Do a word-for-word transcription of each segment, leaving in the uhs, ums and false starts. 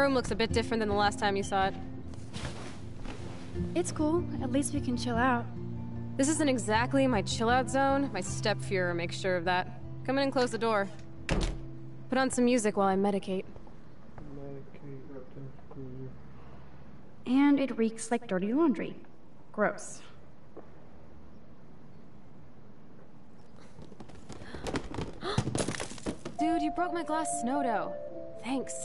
room looks a bit different than the last time you saw it. It's cool. At least we can chill out. This isn't exactly my chill-out zone. My step-Fuhrer makes sure of that. Come in and close the door. Put on some music while I medicate. And it reeks like dirty laundry. Gross. Dude, you broke my glass snow dough. Thanks.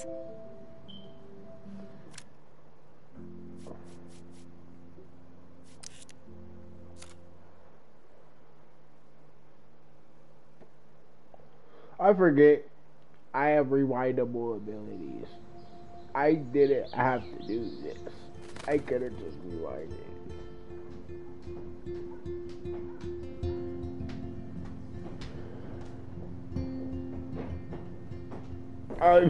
I forget I have rewindable abilities. I didn't have to do this. I could have just rewinded. Uh,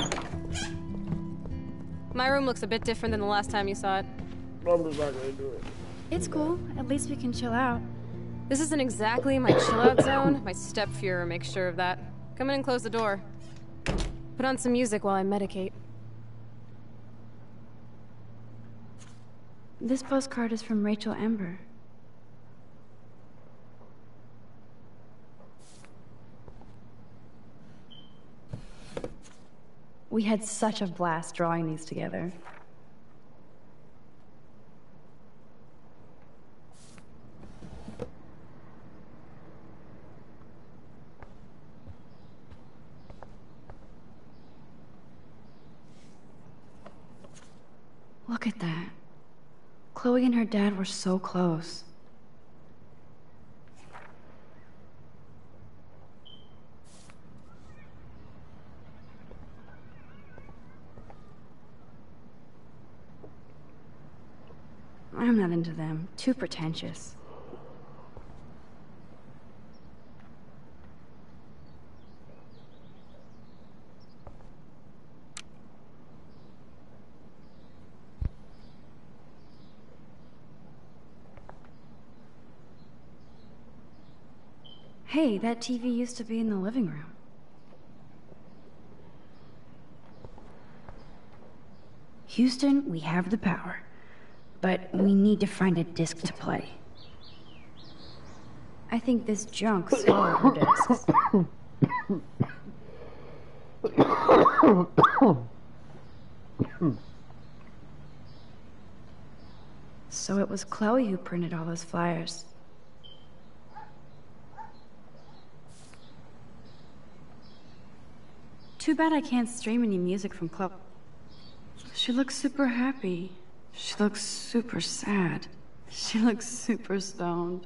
My room looks a bit different than the last time you saw it. I'm just not gonna do it. It's cool. At least we can chill out. This isn't exactly my chill-out zone. My step-Fuhrer makes sure of that. Come in and close the door. Put on some music while I medicate. This postcard is from Rachel Amber. We had such a blast drawing these together. Look at that. Chloe and her dad were so close. I'm not into them. Too pretentious. Hey, that T V used to be in the living room. Houston, we have the power. But we need to find a disc to play. I think this junk swallowed her discs. So it was Chloe who printed all those flyers. Too bad I can't stream any music from Chloe. She looks super happy. She looks super sad. She looks super stoned.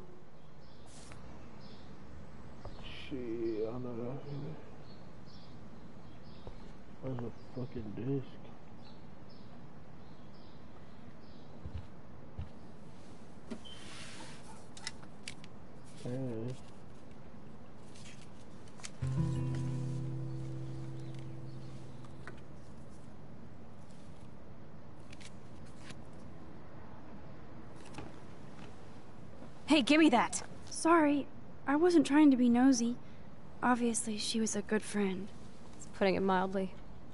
She, I don't know. Where's the fucking disc? There it is. Hey, give me that! Sorry, I wasn't trying to be nosy. Obviously, she was a good friend. It's putting it mildly.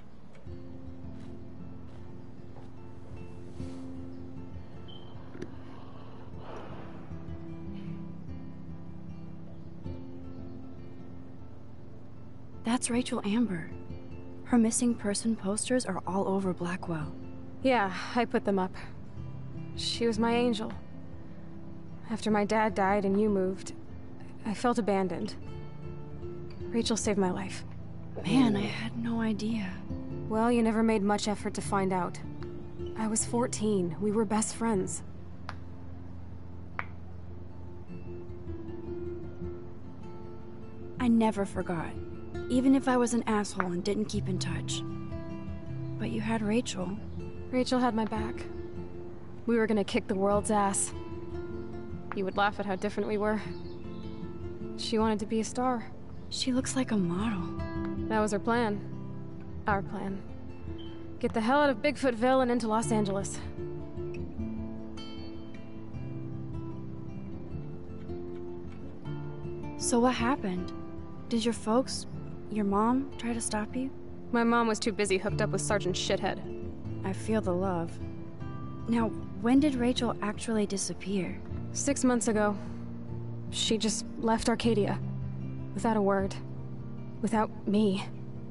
That's Rachel Amber. Her missing person posters are all over Blackwell. Yeah, I put them up. She was my angel. After my dad died and you moved, I felt abandoned. Rachel saved my life. Man, I had no idea. Well, you never made much effort to find out. I was fourteen. We were best friends. I never forgot. Even if I was an asshole and didn't keep in touch. But you had Rachel. Rachel had my back. We were gonna kick the world's ass. You would laugh at how different we were. She wanted to be a star. She looks like a model. That was her plan. Our plan. Get the hell out of Bigfootville and into Los Angeles. So what happened? Did your folks, your mom, try to stop you? My mom was too busy hooked up with Sergeant Shithead. I feel the love. Now, when did Rachel actually disappear? Six months ago. She just left Arcadia. Without a word. Without me.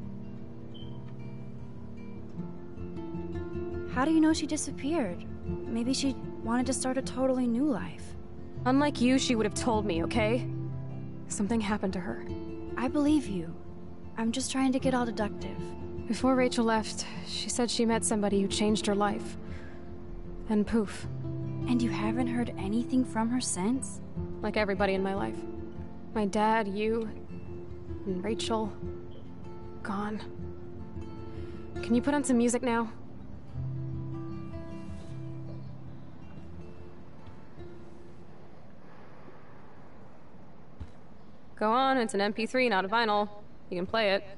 How do you know she disappeared? Maybe she wanted to start a totally new life. Unlike you, she would have told me, okay? Something happened to her. I believe you. I'm just trying to get all deductive. Before Rachel left, she said she met somebody who changed her life. Then poof. And you haven't heard anything from her since? Like everybody in my life. My dad, you, and Rachel. Gone. Can you put on some music now? Go on, it's an M P three, not a vinyl. You can play it.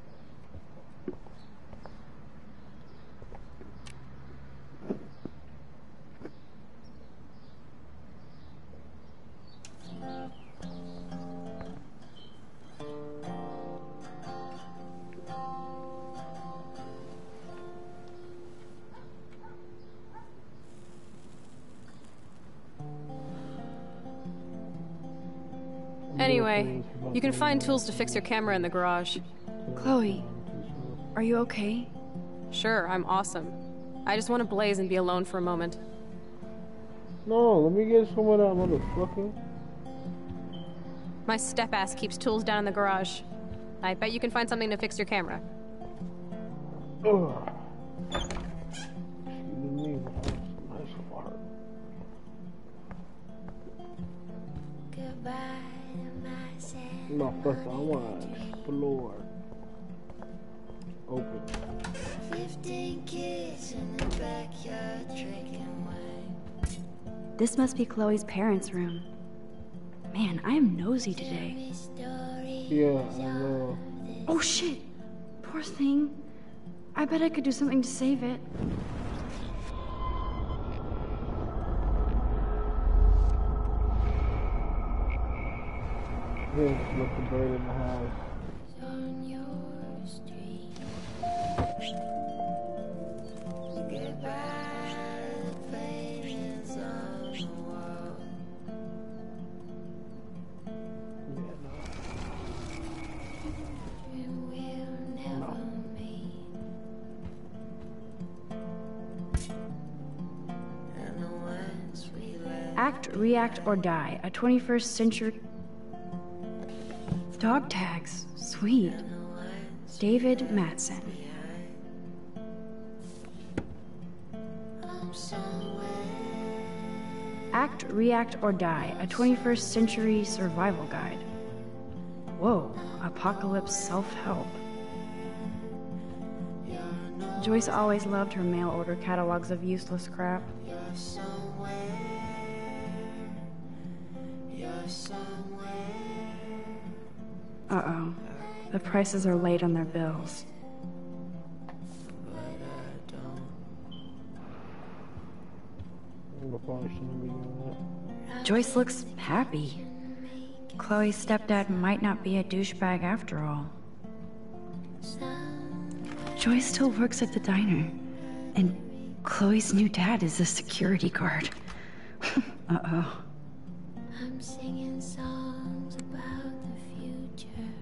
Anyway, you can find tools to fix your camera in the garage. Chloe, are you okay? Sure, I'm awesome. I just want to blaze and be alone for a moment. No, let me get some of that motherfucker. My step-ass keeps tools down in the garage. I bet you can find something to fix your camera. Ugh. Excuse me, that was a nice fart. No, first I want to explore. Open. Fifteen kids in the backyard drinking wine. This must be Chloe's parents' room. Man, I am nosy today. Yeah, I know. Oh shit! Poor thing. I bet I could do something to save it. Yeah, just left the bird in the house. On your street. Goodbye, the paintings on the wall. Yeah, no. And we'll never meet. And the ones we left. Act, react, or die. A twenty-first century... Dog tags. Sweet. David Matson. Act, react, or die. A twenty-first century survival guide. Whoa. Apocalypse self-help. Joyce always loved her mail-order catalogs of useless crap. Uh-oh. The prices are late on their bills. Joyce looks happy. Chloe's stepdad might not be a douchebag after all. Joyce still works at the diner, and Chloe's new dad is a security guard. Uh-oh. I'm singing songs about the future.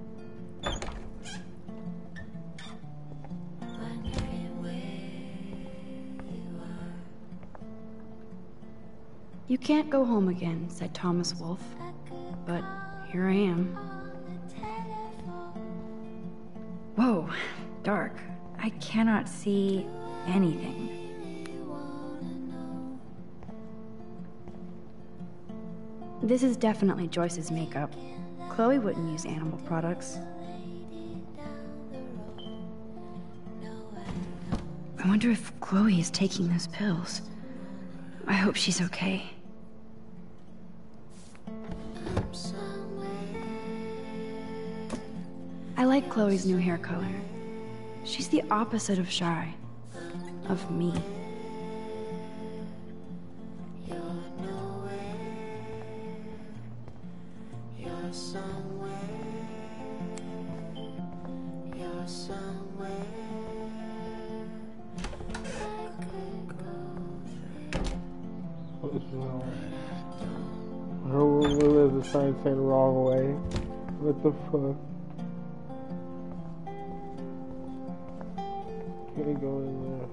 Wondering where you are. You can't go home again, said Thomas Wolfe. But here I am. On the telephone. Whoa, dark. I cannot see anything. You wanna know. This is definitely Joyce's makeup. Chloe wouldn't use animal products. I wonder if Chloe is taking those pills. I hope she's okay. I like Chloe's new hair color. She's the opposite of shy. Of me. You're somewhere. You're somewhere. This is wrong. Her room is trying to say the wrong way. What the fuck? Can't go in there.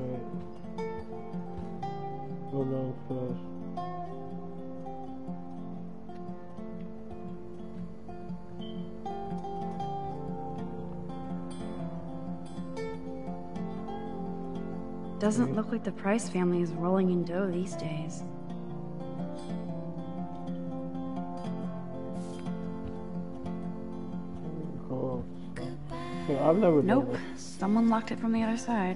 Alright. Go downstairs. Doesn't look like the Price family is rolling in dough these days. Cool. Yeah, I've never Nope. done Someone locked it from the other side.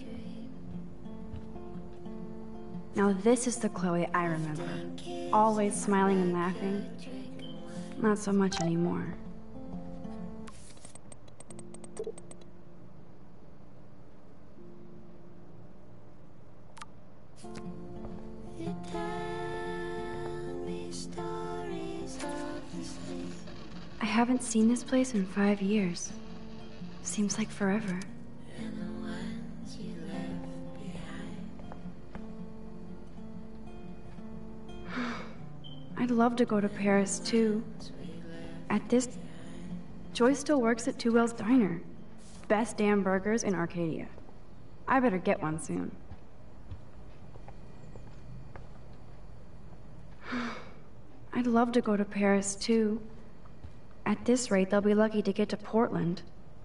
Now this is the Chloe I remember. Always smiling and laughing. Not so much anymore. You tell me stories of the sea. I haven't seen this place in five years. Seems like forever. And the ones you left behind. I'd love to go to Paris too. At this, Joyce still works at Two Whales Diner. Best damn burgers in Arcadia. I better get one soon. I'd love to go to Paris too. At this rate, they'll be lucky to get to Portland.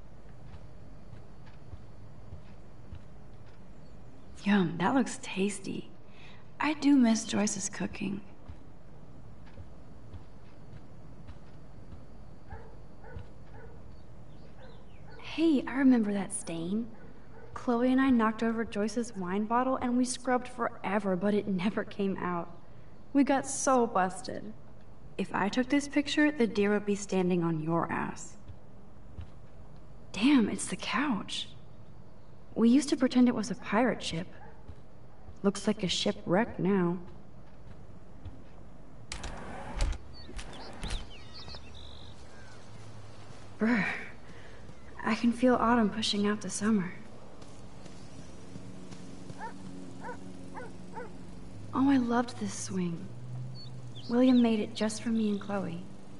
Yum, that looks tasty. I do miss Joyce's cooking. Hey, I remember that stain. Chloe and I knocked over Joyce's wine bottle and we scrubbed forever, but it never came out. We got so busted. If I took this picture, the deer would be standing on your ass. Damn, it's the couch. We used to pretend it was a pirate ship. Looks like a shipwreck now. Brr. I can feel autumn pushing out the summer. Oh, I loved this swing. William made it just for me and Chloe.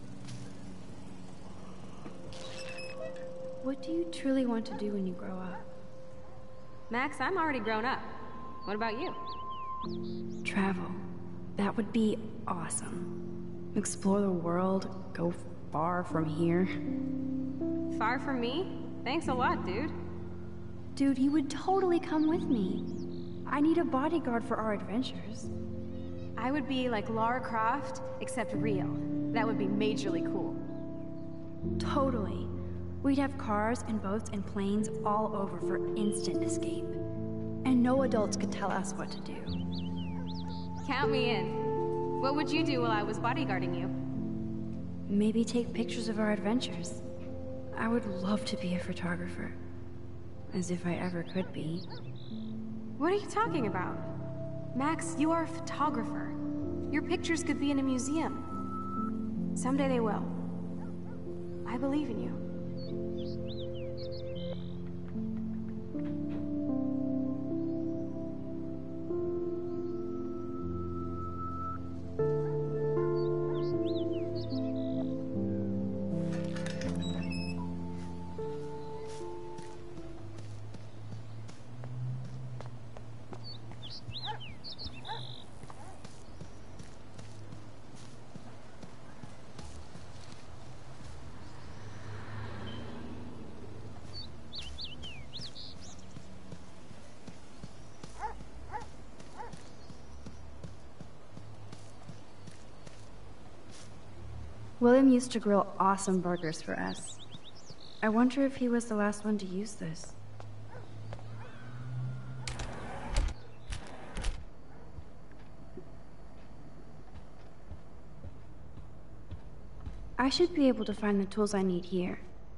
What do you truly want to do when you grow up? Max, I'm already grown up. What about you? Travel. That would be awesome. Explore the world, go far from here. Far from me? Thanks a lot, dude. Dude, you would totally come with me. I need a bodyguard for our adventures. I would be like Lara Croft, except real. That would be majorly cool. Totally. We'd have cars and boats and planes all over for instant escape. And no adults could tell us what to do. Count me in. What would you do while I was bodyguarding you? Maybe take pictures of our adventures. I would love to be a photographer. As if I ever could be. What are you talking about? Max, you are a photographer. Your pictures could be in a museum. Someday they will. I believe in you. William used to grill awesome burgers for us. I wonder if he was the last one to use this. I should be able to find the tools I need here.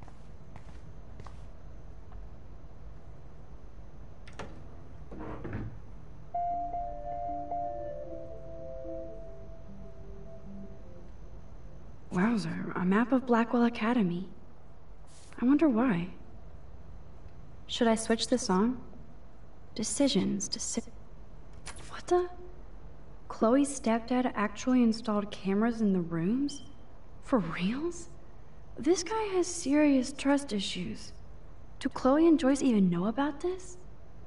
Wowzer, a map of Blackwell Academy. I wonder why. Should I switch this on? Decisions, deci- What the? Chloe's stepdad actually installed cameras in the rooms? For reals? This guy has serious trust issues. Do Chloe and Joyce even know about this?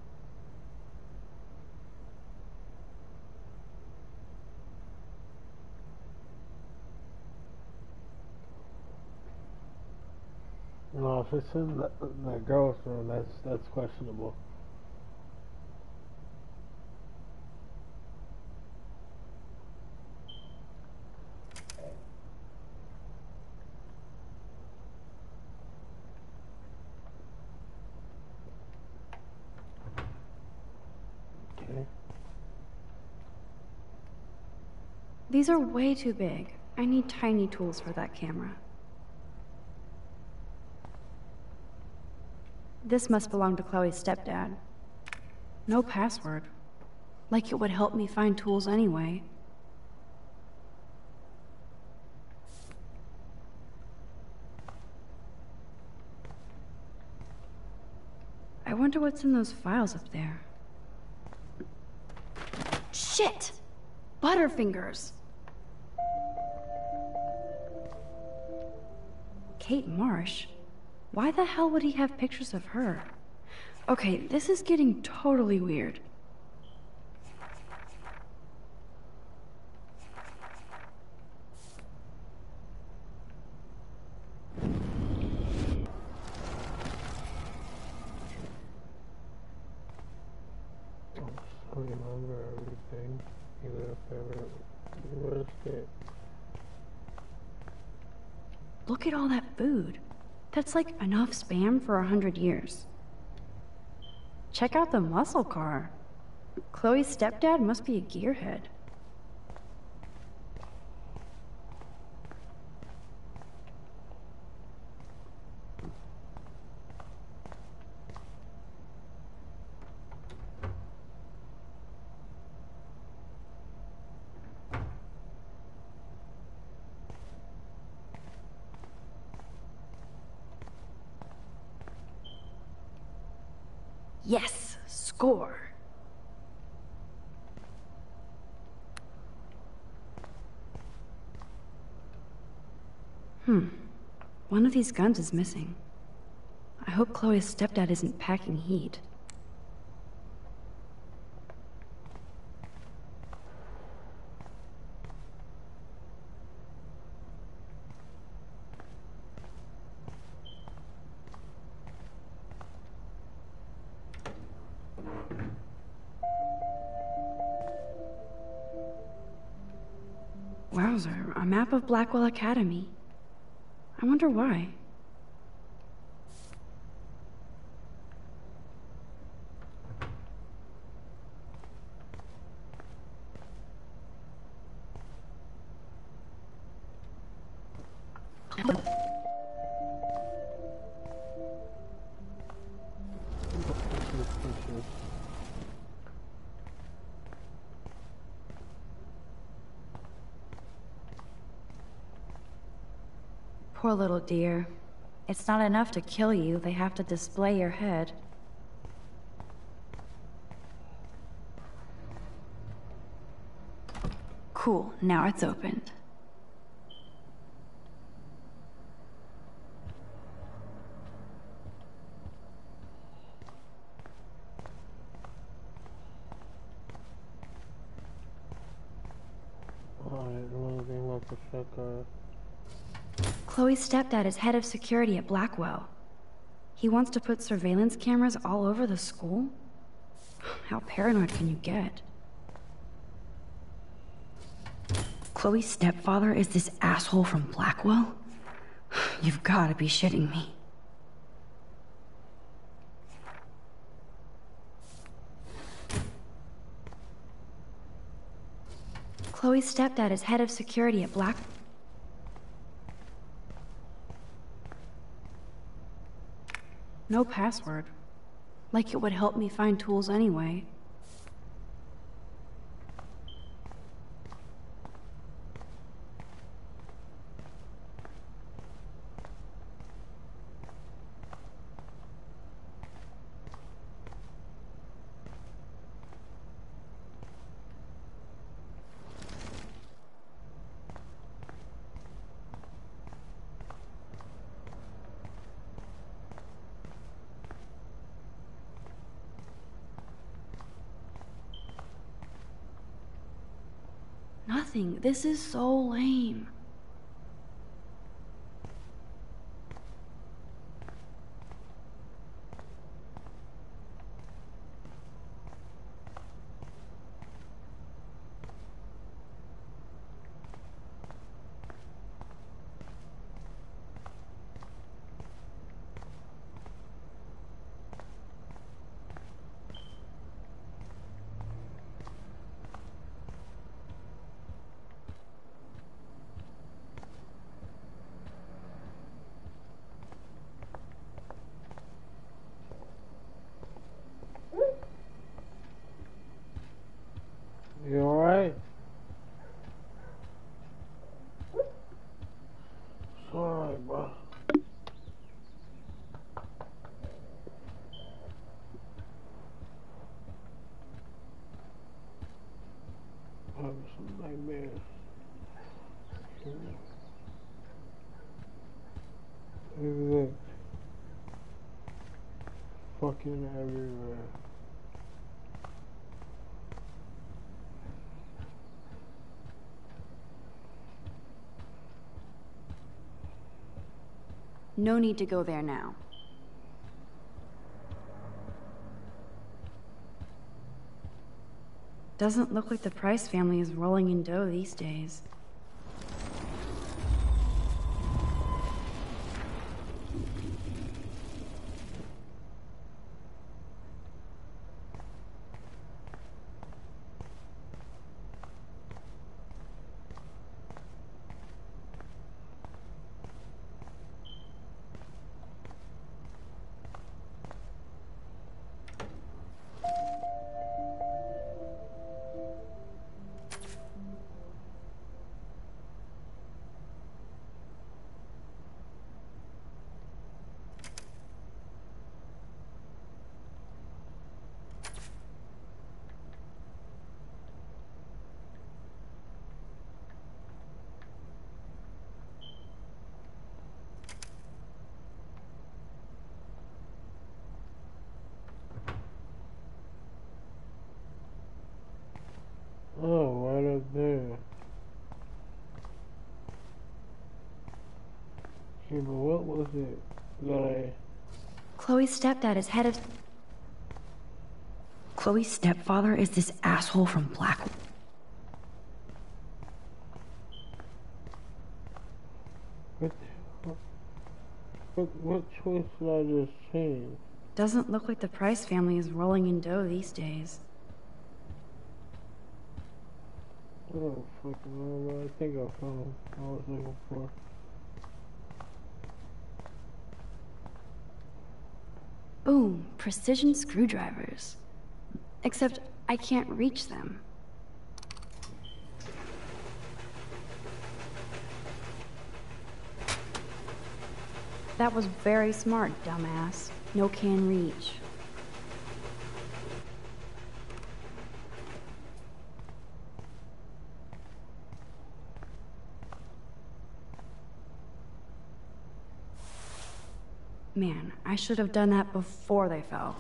No, if it's in the, the girl's room, that's that's questionable. Okay. These are way too big. I need tiny tools for that camera. This must belong to Chloe's stepdad. No password. Like it would help me find tools anyway. I wonder what's in those files up there. Shit! Butterfingers! Kate Marsh? Why the hell would he have pictures of her? Okay, this is getting totally weird. I remember everything, even if I ever risked it. Look at all that food. That's like enough spam for a hundred years. Check out the muscle car. Chloe's stepdad must be a gearhead. Yes, score. Hmm. One of these guns is missing. I hope Chloe's stepdad isn't packing heat. Wowzer, a map of Blackwell Academy. I wonder why. Poor little dear. It's not enough to kill you, they have to display your head. Cool, now it's opened. Alright, loading up the shotgun. Chloe's stepdad is head of security at Blackwell. He wants to put surveillance cameras all over the school? How paranoid can you get? Chloe's stepfather is this asshole from Blackwell? You've gotta be shitting me. Chloe's stepdad is head of security at Black... No password. Like it would help me find tools anyway. nothing. This is so lame. You alright? It's alright, bro. I'm having some nightmares. Look. Fucking everywhere. No need to go there now. Doesn't look like the Price family is rolling in dough these days. Oh, right up there. Okay, but what was it that I... Chloe's stepdad is head of... Chloe's stepfather is this asshole from Blackwood. What, what, what choice did I just change? Doesn't look like the Price family is rolling in dough these days. I don't fucking know, but I think I found what I was looking for. Boom, precision screwdrivers. Except I can't reach them. That was very smart, dumbass. No can reach. Man, I should have done that before they fell.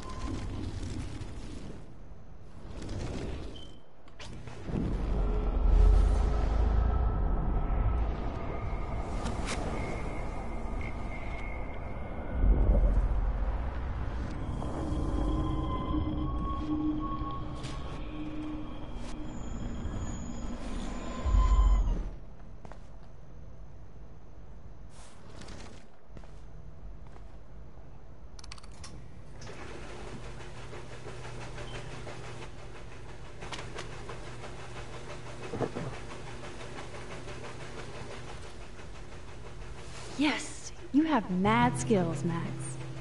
Yes, you have mad skills, Max.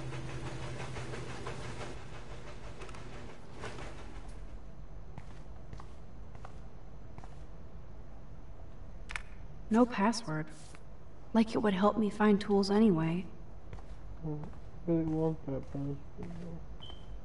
No password. Like it would help me find tools anyway. I really want that password though.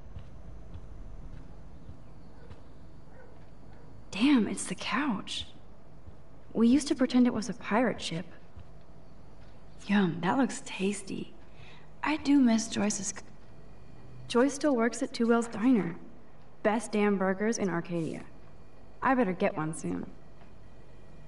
Damn, it's the couch. We used to pretend it was a pirate ship. Yum, that looks tasty. I do miss Joyce's... Joyce still works at Two Whales Diner. Best damn burgers in Arcadia. I better get one soon.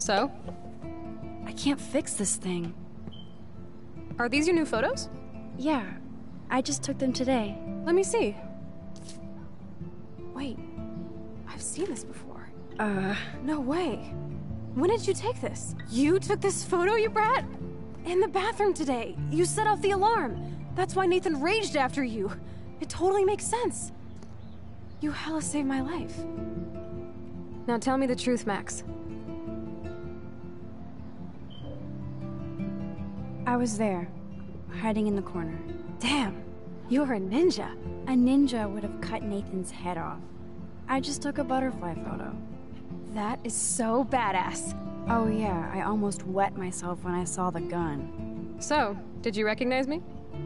So? I can't fix this thing. Are these your new photos? Yeah, I just took them today. Let me see. Wait, I've seen this before. Uh, No way. When did you take this? You took this photo, you brat? In the bathroom today. You set off the alarm. That's why Nathan raged after you. It totally makes sense. You hella saved my life. Now tell me the truth, Max. I was there, hiding in the corner. Damn, you're a ninja. A ninja would have cut Nathan's head off. I just took a butterfly photo. That is so badass. Oh yeah, I almost wet myself when I saw the gun. So, did you recognize me?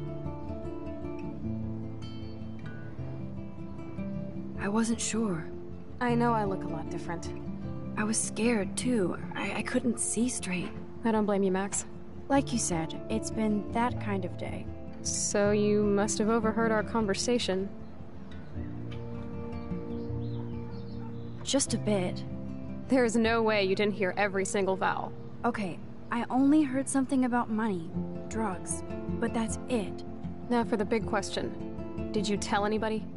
I wasn't sure. I know I look a lot different. I was scared too. I, I couldn't see straight. I don't blame you, Max. Like you said, it's been that kind of day. So you must have overheard our conversation. Just a bit. There is no way you didn't hear every single vowel. Okay, I only heard something about money, drugs, but that's it. Now for the big question. Did you tell anybody?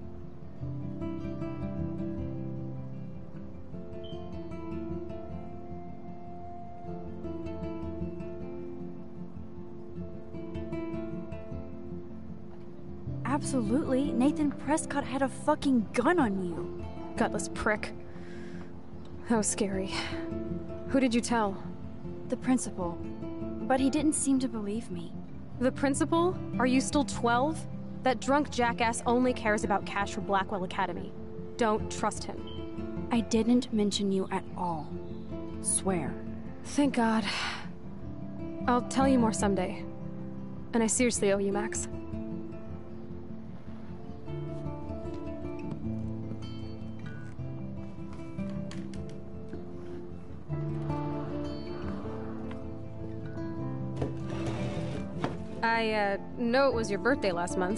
Absolutely. Nathan Prescott had a fucking gun on you. Gutless prick. That was scary. Who did you tell? The principal. But he didn't seem to believe me. The principal? Are you still twelve? That drunk jackass only cares about cash for Blackwell Academy. Don't trust him. I didn't mention you at all. Swear. Thank God. I'll tell you more someday. And I seriously owe you, Max. I, uh, know it was your birthday last month.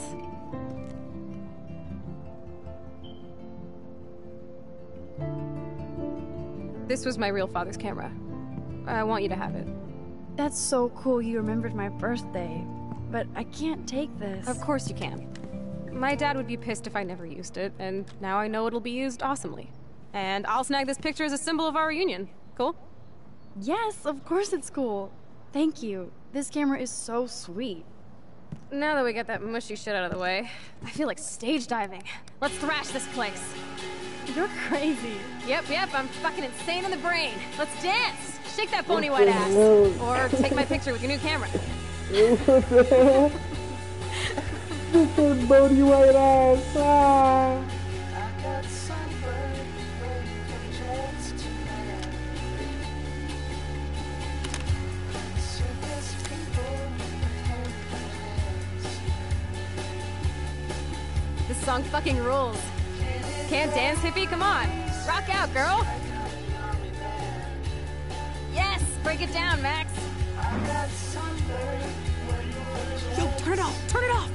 This was my real father's camera. I want you to have it. That's so cool you remembered my birthday. But I can't take this. Of course you can. My dad would be pissed if I never used it, and now I know it'll be used awesomely. And I'll snag this picture as a symbol of our reunion. Cool? Yes, of course it's cool. Thank you. This camera is so sweet. Now that we got that mushy shit out of the way, I feel like stage diving. Let's thrash this place. You're crazy. Yep, yep, I'm fucking insane in the brain. Let's dance! Shake that bony white ass. Or take my picture with your new camera. What the hell? This is bony white ass. Ah. This song fucking rules. Can't dance, hippie? Come on. Rock out, girl. Yes! Break it down, Max. Yo, turn it off! Turn it off!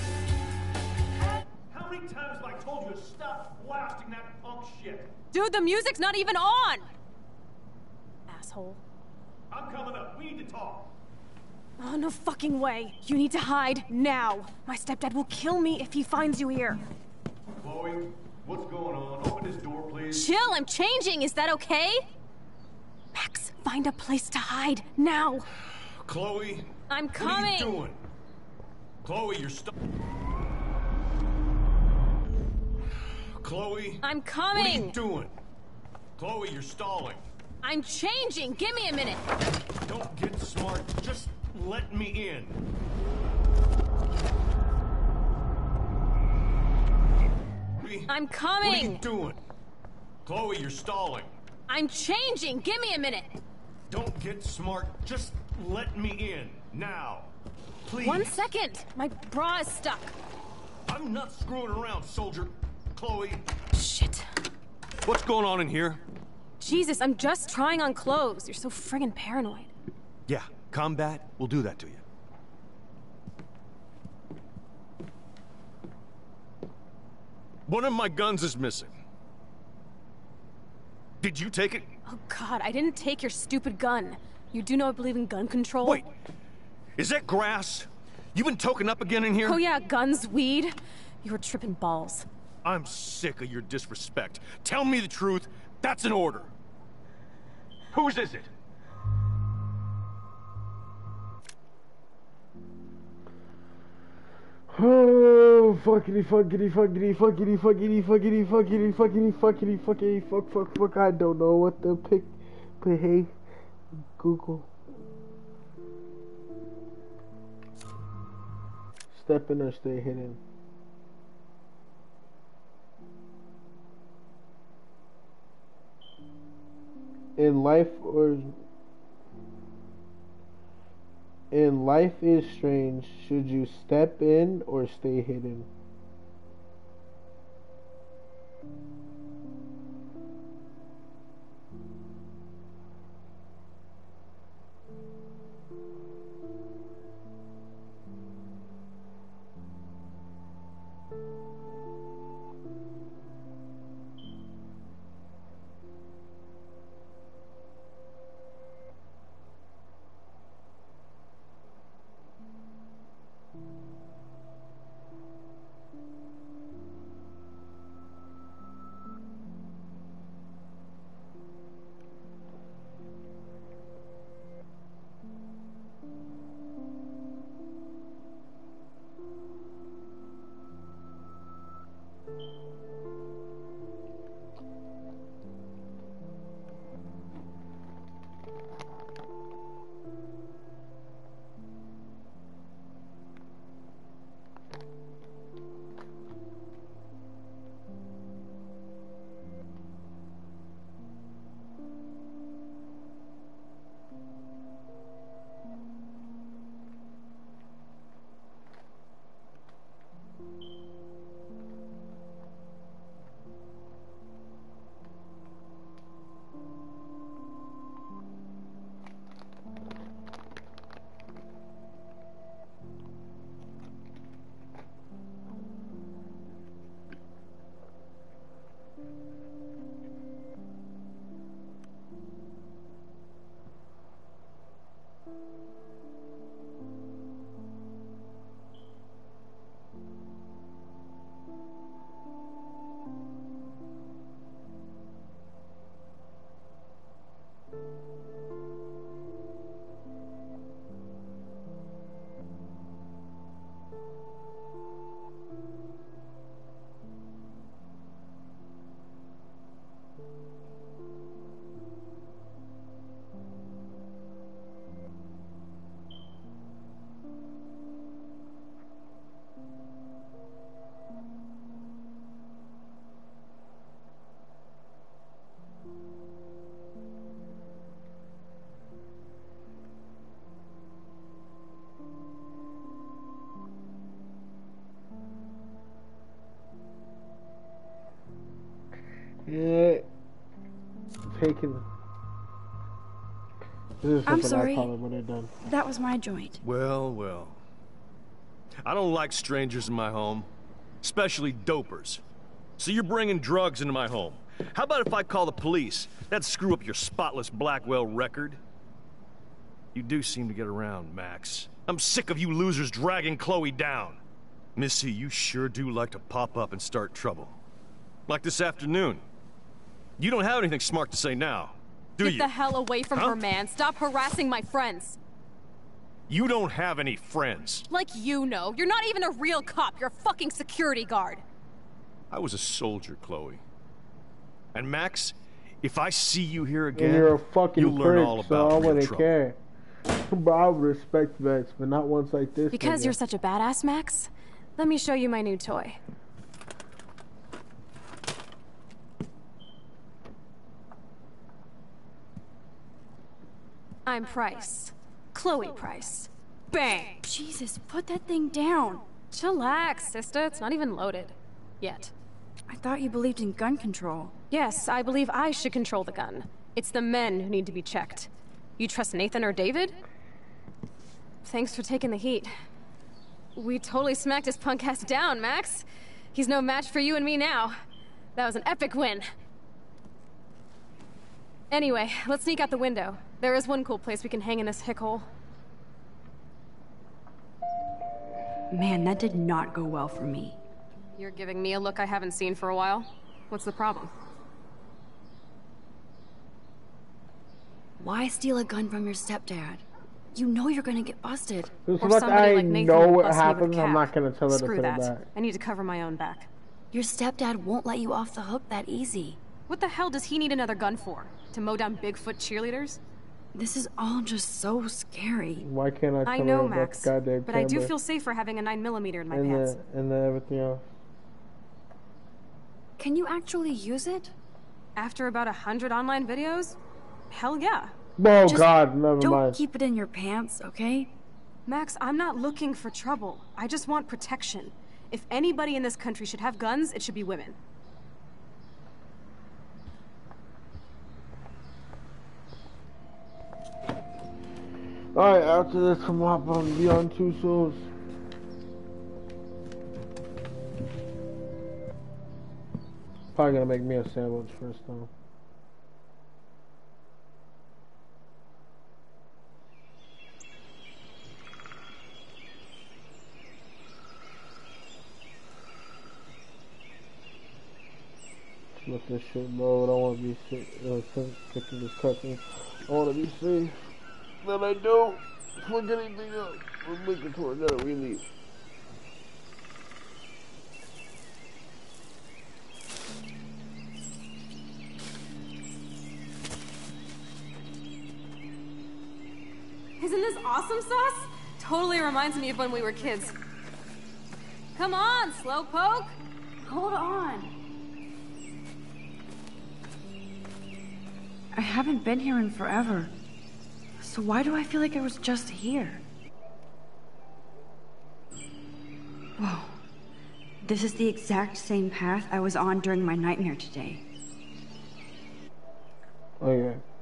How many times have I told you to stop blasting that punk shit? Dude, the music's not even on! Asshole. I'm coming up. We need to talk. Oh, no fucking way. You need to hide now. My stepdad will kill me if he finds you here. Chloe, what's going on? Open this door, please. Chill, I'm changing. Is that okay? Max, find a place to hide now. Chloe? I'm What are coming. you doing? Chloe, you're stuck. Chloe? I'm What are you coming. doing? Chloe, you're stalling. I'm changing. Give me a minute. Don't get smart. Just let me in. I'm What are coming. you doing? Chloe, you're stalling. I'm changing. Give me a minute. Don't get smart. Just let me in. Now. Please. One second. My bra is stuck. I'm not screwing around, soldier. Chloe. Shit. What's going on in here? Jesus, I'm just trying on clothes. You're so friggin' paranoid. Yeah, combat will do that to you. One of my guns is missing. Did you take it? Oh God, I didn't take your stupid gun. You do know I believe in gun control? Wait, is that grass? You been toking up again in here? Oh yeah, guns, weed. You were tripping balls. I'm sick of your disrespect. Tell me the truth. That's an order. Whose is it? Oh, fuckity, fuckity, fuckity, fuckity, fuckity, fuckity, fuckity, fuckity, fuckity, fuckity, fuck, fuck, fuck. I don't know what the pick. But hey, Google. Step in or stay hidden. In life or in life is strange. Should you step in or stay hidden? Yeah, taking. This is I'm something sorry. I call it when they're done. That was my joint. Well, well. I don't like strangers in my home, especially dopers. So you're bringing drugs into my home. How about if I call the police? That'd screw up your spotless Blackwell record. You do seem to get around, Max. I'm sick of you losers dragging Chloe down. Missy, you sure do like to pop up and start trouble. Like this afternoon. You don't have anything smart to say now, do Get you? the hell away from Huh? her, man. Stop harassing my friends. You don't have any friends. Like you know. You're not even a real cop. You're a fucking security guard. I was a soldier, Chloe. And Max, if I see you here again, And you're a fucking you'll learn prick, all so about I real wouldn't trouble. care. But I would respect Vex, but not ones like this. Because nigga. you're such a badass, Max, let me show you my new toy. I'm Price. Chloe Price. Bang! Jesus, put that thing down. Chillax, sister. It's not even loaded. Yet. I thought you believed in gun control. Yes, I believe I should control the gun. It's the men who need to be checked. You trust Nathan or David? Thanks for taking the heat. We totally smacked his punk ass down, Max. He's no match for you and me now. That was an epic win. Anyway, let's sneak out the window. There is one cool place we can hang in this hick hole. Man, that did not go well for me. You're giving me a look I haven't seen for a while. What's the problem? Why steal a gun from your stepdad? You know you're gonna get busted. Just Or like somebody I like Nathan know will what bust me with a happens, I'm cap. not gonna tell her to Screw put that. it back. I need to cover my own back. Your stepdad won't let you off the hook that easy. What the hell does he need another gun for? To mow down Bigfoot cheerleaders? This is all just so scary. Why can't I tell I her know, about Max, the goddamn but I do camera feel safer having a nine millimeter in my and pants. the and the everything else? Can you actually use it? After about a hundred online videos? Hell yeah. Oh Just God, never Don't mind. keep it in your pants, okay? Max, I'm not looking for trouble. I just want protection. If anybody in this country should have guns, it should be women. Alright, after this, come hop on Beyond Two Souls. Probably gonna make me a sandwich first though. Let this shit load. I wanna be sick, uh, sick, sick of this cutscene. I wanna be safe. But I don't fuck anything up. I'm looking for another relief. Isn't this awesome sauce? Totally reminds me of when we were kids. Come on, Slowpoke. Hold on. I haven't been here in forever. So why do I feel like I was just here? Whoa. This is the exact same path I was on during my nightmare today. Oh yeah.